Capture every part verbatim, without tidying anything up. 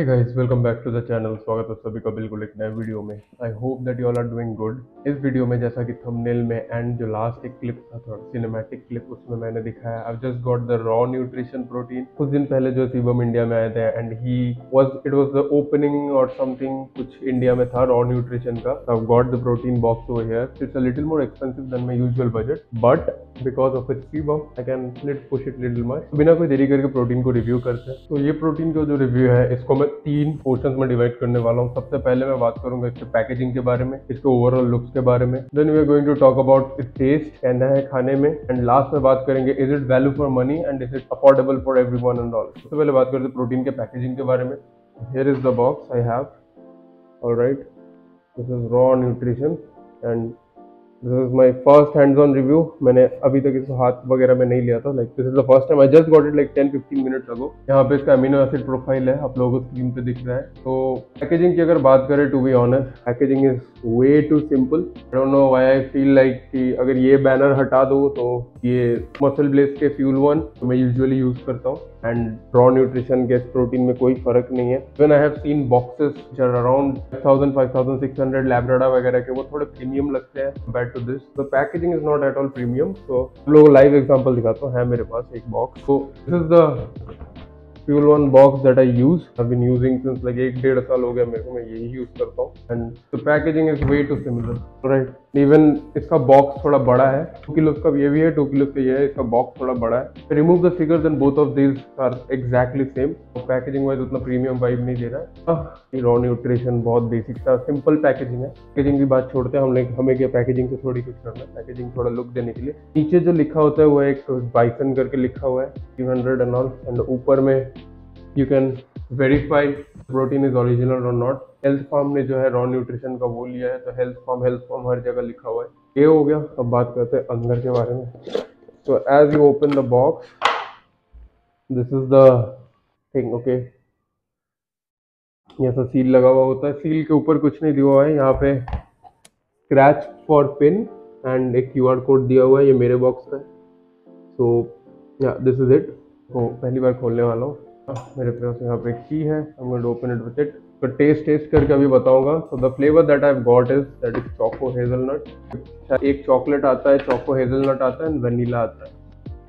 Hey guys, welcome back to the channel. स्वागत है सभी का बिल्कुल एक नए वीडियो में। I hope that you all are doing good. इस वीडियो में जैसा कि थंबनेल में एंड जो लास्ट एक क्लिप था, थोड़ा सिनेमैटिक क्लिप, उसमें मैंने दिखाया I just got the raw nutrition protein. कुछ दिन पहले जो शिवम इंडिया में आए थे and he was it was the opening और समथिंग कुछ इंडिया में था रॉ न्यूट्रिशन का। I got the protein box over here. It's a little more expensive than my usual budget, but because of it's Shivam I can lit push it little much. बिना कोई देरी करके protein को review करते हैं। तो ये प्रोटीन का जो रिव्यू है, इसको मैं तीन पोर्शंस में डिवाइड करने वाला हूँ। सबसे पहले मैं बात करूंगा इसके पैकेजिंग के बारे में, इसके ओवरऑल लुक्स के बारे में। Then we are going to talk about its taste, कहना है खाने में, एंड लास्ट में बात करेंगे is it value for money and is it affordable for everyone and all. सबसे पहले बात करते हैं प्रोटीन के पैकेजिंग के बारे में। Here is the box I have, alright, this is raw nutrition and this is my first hands on review. मैंने अभी तक इसको हाथ वगैरह में नहीं लिया था। Like this is the first time, I just got it like ten fifteen minutes ago. यहाँ पे इसका अमीनो एसिड प्रोफाइल है, आप लोगों को स्क्रीन पे दिख रहा है। तो पैकेजिंग की अगर बात करें, to be honest, packaging is way too simple. I don't know why I feel like कि अगर ये बैनर हटा दो तो ये मसल ब्लेस के फ्यूल वन मैं यूजुअली यूज करता हूँ एंड रॉ न्यूट्रिशन के प्रोटीन में कोई फर्क नहीं है। When I have seen boxes which are around five thousand five thousand six hundred Labrada वगैरह के, वो थोड़े प्रीमियम लगते हैं compare to this. The packaging is not at all premium. तो हम लोग लाइव एग्जांपल दिखाता हूँ। है मेरे पास एक बॉक्स, तो this is the fuel one box that I use, I been using since like एक डेढ़ साल हो गया मेरे को, मैं यही यूज करता हूँ and the packaging is way too similar, right. Even इसका बॉक्स थोड़ा बड़ा है, टू किलो का ये भी है, टू किलो का ये है, इसका बॉक्स थोड़ा बड़ा है। Remove the figures and both of these are exactly same. Packaging wise उतना प्रीमियम वाइब नहीं दे रहा है। रॉ न्यूट्रिशन बहुत बेसिक सा सिंपल पैकेजिंग है। पैकेजिंग की बात छोड़ते हैं हम लोग, हमें क्या पैकेजिंग से थोड़ी कुछ करना है, पैकेजिंग थोड़ा लुक देने के लिए। नीचे जो लिखा होता है वो एक बाइसन करके लिखा हुआ है, three hundred and all, and ऊपर में you can verify protein is original or not। Health farm ने जो है रॉ न्यूट्रिशन का वो लिया है, तो हेल्थ फार्म हेल्थ फार्म हर जगह लिखा हुआ है। ये हो गया। अब बात करते हैं अंदर के बारे में। तो as you open the box, this is the thing, okay. यहाँ सील लगा हुआ होता है। सील के ऊपर कुछ नहीं दिया हुआ है, यहाँ पे स्क्रैच फॉर पिन एंड एक क्यू आर कोड दिया हुआ है। ये मेरे बॉक्स का है। सो या दिस इज इट। तो पहली बार खोलने वाला हूँ। मेरे पास यहाँ पे की है, I'm going to open it with it। तो टेस्ट टेस्ट करके अभी बताऊंगा। तो the flavour that I have got is that is choco hazelnut. एक चॉकलेट आता है, चोको हेजलनट आता है, वनीला आता है।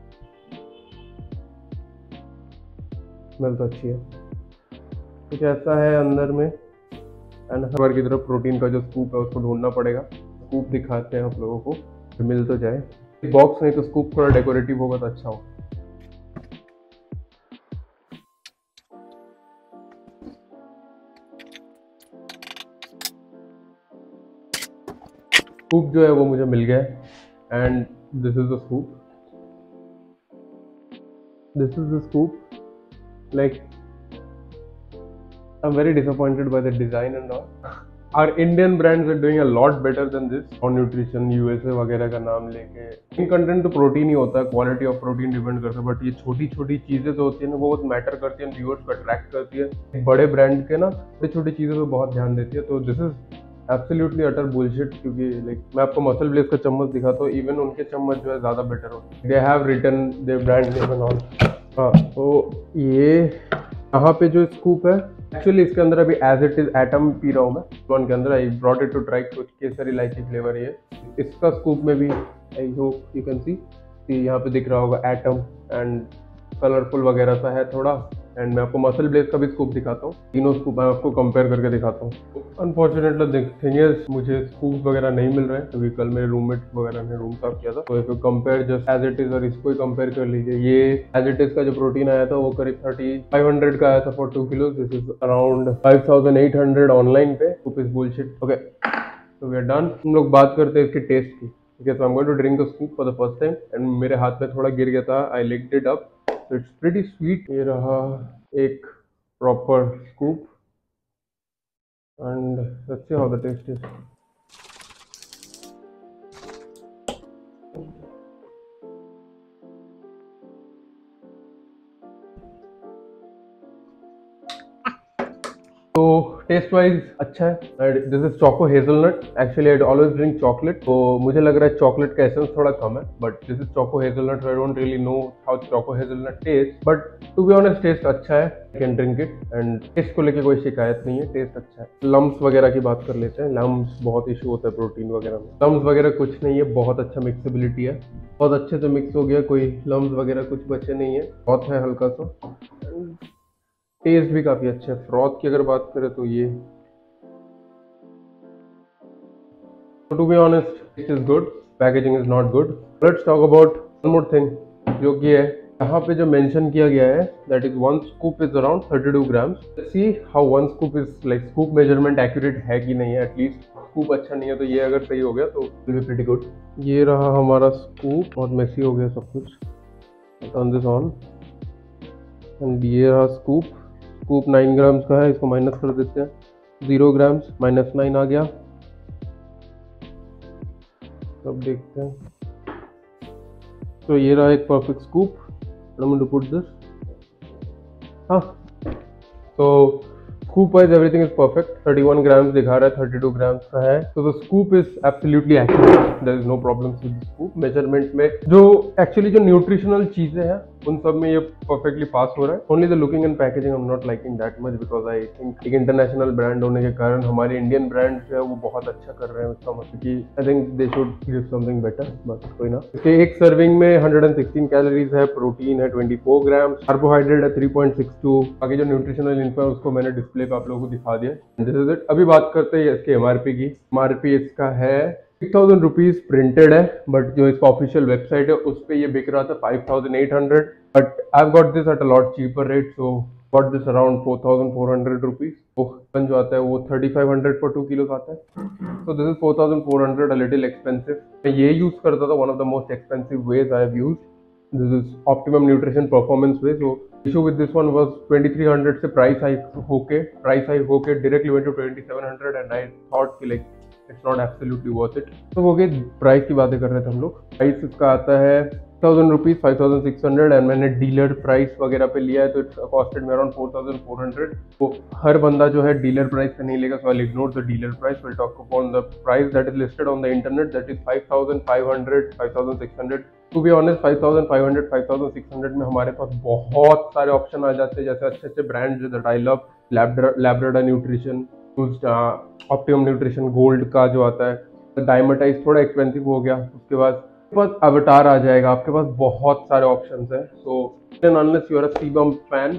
स्मेल तो अच्छी है। कुछ ऐसा है अंदर में। एंड हर की तरफ प्रोटीन का जो स्कूप है उसको ढूंढना पड़ेगा। स्कूप दिखाते हैं आप लोगों को, मिल तो जाए। बॉक्स नहीं तो स्कूप थोड़ा डेकोरेटिव होगा तो अच्छा हो। स्कूप जो है वो मुझे मिल गया है and this is the scoop, this is the scoop. Like I am very disappointed by the design and all. Our Indian brands are doing a lot better than this। और न्यूट्रिशन यूएसए वगैरह का नाम लेके इन content तो protein ही होता है, quality of protein depend करता है, बट ये छोटी छोटी चीजें जो होती है ना वो बहुत मैटर करती है, व्यूअर्स को अट्रैक्ट करती है। बड़े ब्रांड के ना छोटी छोटी चीजों पे बहुत ध्यान देती है। तो this is absolutely utter bullshit. क्योंकि लाइक मैं आपको मसल ब्लेस का चम्मच दिखाता हूँ, इवन उनके चम्मच जो है ज्यादा बेटर होते हैं। They have written their brand name and all. हाँ, तो ये यहाँ पे जो स्कूप है, एक्चुअली इसके अंदर अभी एज इट इज एटम पी रहा हूँ मैं। वन के अंदर I brought it to try, कुछ केसर इलायची फ्लेवर है। इसका स्कूप में भी I hope you can see, यहाँ पे दिख रहा होगा एटम एंड कलरफुल वगैरह सा है थोड़ा। एंड मैं आपको मसल ब्लेस का भी स्कूप दिखाता हूँ। तीनों स्कूप मैं आपको कंपेयर करके दिखाता हूँ। अनफॉर्चुनेटली थिंग इज मुझे स्कूप वगैरह नहीं मिल रहे हैं, क्योंकि कल मेरे रूममेट वगैरह ने रूम साफ किया था। तो if you compare just as it is और इसको ही कंपेयर कर लीजिए। ये एज इट इज का जो प्रोटीन आया था वो करीब थर्टी फाइव हंड्रेड का आया था for two kilo. This is around five thousand eight hundred online पे। Scoop is bullshit. ओके, तो वी आर डन। हम लोग बात करते हैं इसके टेस्ट की। ठीक है, so I am going to drink the scoop for the first time and मेरे हाथ में थोड़ा गिर गया था, I licked it up, so it's pretty sweet. ये रहा एक proper scoop and let's see how the taste is। तो टेस्ट वाइज अच्छा है। This is choco hazelnut. Actually I always drink chocolate, तो मुझे लग रहा है चॉकलेट का एसेंस थोड़ा कम है, but this is choco hazelnut. I don't really know how choco hazelnut taste, but to be honest taste अच्छा है। I can drink it and taste को लेके कोई शिकायत नहीं है, टेस्ट अच्छा है। लम्स वगैरह की बात कर लेते हैं। लम्स बहुत इशू होता है प्रोटीन वगैरह में। लम्स वगैरह कुछ नहीं है, बहुत अच्छा मिक्सेबिलिटी है, बहुत अच्छे से मिक्स हो गया, कोई लम्स वगैरह कुछ बचे नहीं है, बहुत है हल्का सा। टेस्ट भी काफी अच्छा है। फ्रॉथ की अगर बात करें तो ये to be honest it is good, packaging is not good. Let's talk about one more thing, जो कि है यहाँ पे जो मेंशन किया गया है that is one scoop is around thirty two grams. See how one scoop is like, scoop measurement accurate है कि नहीं है। एटलीस्ट स्कूप अच्छा नहीं है, तो ये अगर सही हो गया तो विल बी प्रीटी गुड। ये रहा हमारा स्कूप, बहुत मेसी हो गया सब कुछ। टर्न दिस ऑन एंड ये रहा स्कूप। स्कूप नाइन ग्राम्स का है, इसको माइनस कर देते हैं। जीरो ग्राम्स माइनस नाइन आ गया। अब देखते हैं। तो ये रहा एक perfect scoop. I'm going to put this. हाँ, तो scoop wise everything is perfect. Thirty one grams दिखा रहा है, थर्टी टू ग्राम्स का है, तो the scoop is absolutely accurate. There is no problems with scoop. Measurement में जो एक्चुअली जो न्यूट्रिशनल चीजें हैं उन सब में ये परफेक्टली पास हो रहा है। Only the looking and packaging I am not liking that much, because I think एक इंटरनेशनल ब्रांड होने के कारण हमारे इंडियन ब्रांड जो है वो बहुत अच्छा कर रहे हैं उसका मतलब कि I think they should give something better, but कोई ना। इसके एक सर्विंग में वन हंड्रेड सिक्सटीन कैलोरीज है, प्रोटीन है ट्वेंटी फोर ग्राम्स, कार्बोहाइड्रेट है थ्री पॉइंट सिक्स टू। आगे जो न्यूट्रिशनल इन्फो है उसको मैंने डिस्प्ले पे आप लोगों को दिखा दिया। This is it. अभी बात करते हैं इसके एमआरपी की। एमआरपी इसका है सिक्स थाउजेंड रुपीज प्रिंटेड है, बट जो इसका ऑफिशियल वेबसाइट है उस पे ये बिक रहा था five thousand eight hundred, but I have got this at a lot cheaper rate, so got this around four thousand four hundred rupees. वो जो आता है वो thirty five hundred for two kilos आता है, so this is four thousand four hundred, a little expensive. मैं ये use करता था, one of the most expensive ways I have used. This is Optimum Nutrition Performance Way. So issue with this one was twenty-three hundred से price hike होके price hike होके directly went to twenty-seven hundred, and I thought कि like it's not absolutely worth it. तो हो गई price की बातें कर रहे थे हम लोग। प्राइस इसका आता है thousand rupees five thousand six hundred, and मैंने डीलर प्राइस वगैरह पे लिया है तो इट्स कॉस्टेड में around four thousand four hundred. तो हर बंदा जो है डीलर प्राइस पे नहीं लेगा, so I ignore the dealer price. Will talk upon the price that is listed on the internet, that is five thousand five hundred, five thousand six hundred. To be honest five thousand five hundred, five thousand six hundred में हमारे पास बहुत सारे option आ जाते हैं, जैसे अच्छे अच्छे brands that I love, Labrada nutrition, optimum nutrition gold का जो आता है, डायमेटाइज थोड़ा एक्सपेंसिव हो गया। उसके बाद आपके पास अवतार आ जाएगा, आपके पास बहुत सारे ऑप्शंस हैं। So unless you are a CBum fan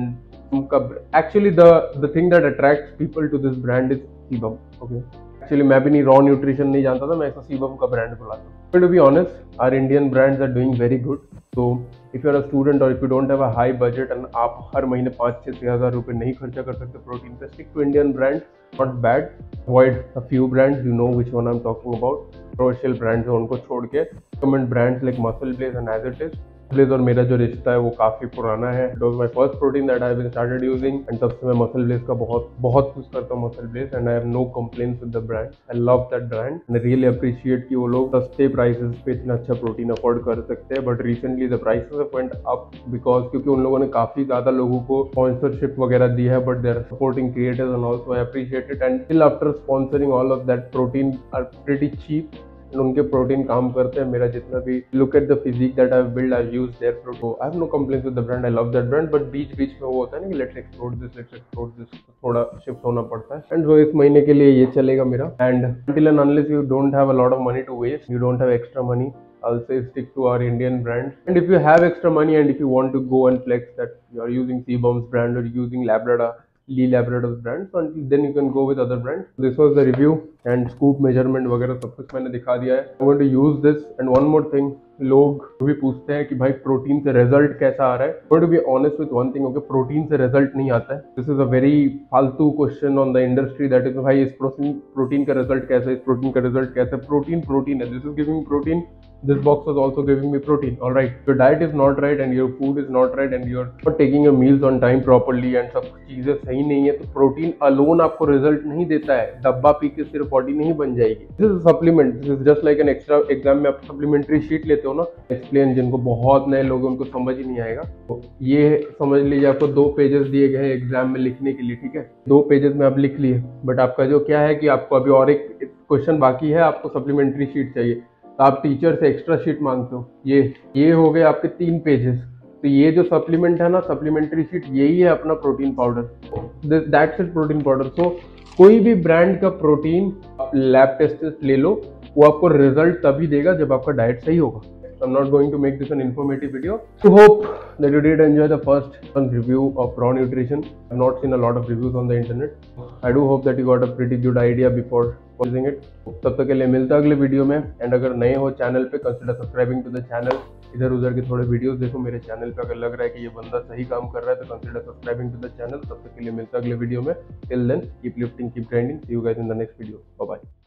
and actually the the thing that attracts people to this brand is CBum. Okay, actually मैं भी नहीं रॉ न्यूट्रिशन नहीं जानता था, मैं ऐसा सीबम का ब्रांड बुलाता हूँ। But to be honest our Indian brands are doing very good. So if you are a student और if you don't have a high budget and आप हर महीने पाँच छः छः हज़ार रुपये नहीं खर्चा कर सकते प्रोटीन पे, stick to Indian brand, not bad. Avoid a few brands, you know which one I am talking about. Commercial brands हैं उनको छोड़ के comment brands like muscle blaze and as it is. Blaze और मेरा जो रिश्ता है वो काफी पुराना है। It was my first protein that I have started using, and तब से मैं मसल ब्लेज का बहुत बहुत यूज करता हूँ muscle blaze, and I have no complaints with the brand. I love that brand and I really appreciate कि वो लोग सस्ते प्राइसेस पे इतना अच्छा प्रोटीन अफोर्ड कर सकते हैं। But recently the prices went up because क्योंकि उन लोगों ने काफी ज्यादा लोगों को स्पॉन्सरशिप वगैरह दी है, but they are supporting creators and also I appreciate it. And still after sponsoring all of that protein are pretty cheap, उनके प्रोटीन काम करते हैं। मेरा जितना भी look at the physique that I have build, I have used their protein, I have no complaints with the brand, I love that brand. But बीच बीच में वो होता है ना कि let's explore this let's explore this, थोड़ा shift होना पड़ता है। एंड सो इस महीने के लिए ये चलेगा मेरा। And until and unless you don't have a lot of money to waste, you don't have extra money, I'll say stick to our Indian brands. And if you have extra money and if you want to go and flex that you are using Seabum's brand or using Labrador, Lee Labrador's brand, so then you can go with other brands. This was the review and scoop measurement वगैरह सब कुछ मैंने दिखा दिया है। I'm going to use this and one more thing, लोग भी पूछते हैं कि भाई प्रोटीन से रिजल्ट कैसा आ रहा है। I'm going to be honest with one thing, okay, protein से रिजल्ट नहीं आता है। This is a very फालतू question on the industry, that is भाई इस प्रोटीन प्रोटीन का रिजल्ट कैसा है, इस प्रोटीन का रिजल्ट कैसा है। प्रोटीन प्रोटीन है, this is giving protein, this box was also giving me protein. All right, your diet is not right and your food is not right and you're not taking your meals on time properly and सब चीजें सही नहीं है, तो protein alone आपको result नहीं देता है। डब्बा पी के सिर्फ बॉडी नहीं बन जाएगी। This is supplement, this is just like an extra. Exam में आप सप्लीमेंट्री शीट लेते हो ना, एक्सप्लेन, जिनको बहुत नए लोग उनको समझ ही नहीं आएगा, तो ये समझ लीजिए आपको दो पेजेस दिए गए हैं एग्जाम में लिखने के लिए, ठीक है। दो पेजेस में आप लिख लिए, बट आपका जो क्या है कि आपको अभी और एक क्वेश्चन बाकी है, आपको सप्लीमेंट्री शीट चाहिए, तो आप टीचर से एक्स्ट्रा शीट मांगते हो। ये ये हो गए आपके तीन पेजेस। तो ये जो सप्लीमेंट है ना, सप्लीमेंट्री शीट, यही है अपना protein powder. That's it, protein powder. So कोई भी ब्रांड का प्रोटीन आप लैब टेस्ट ले लो, वो आपको रिजल्ट तभी देगा जब आपका डाइट सही होगा। I'm not going to make this an informative video. So hope that you did enjoy the first one review of raw nutrition. I've not seen a lot of reviews on the internet. I do hope that you got a pretty good idea before using it. तब तक के लिए मिलता अगले video में। And अगर नए हो चैनल पे, consider subscribing to the channel. इधर उधर के थोड़े वीडियोस देखो मेरे चैनल पे, अगर लग रहा है कि ये बंदा सही काम कर रहा है तो consider subscribing to the channel. तब तक के लिए मिलता अगले वीडियो में। Till then keep lifting, keep grinding. See you guys in the next video. Bye bye.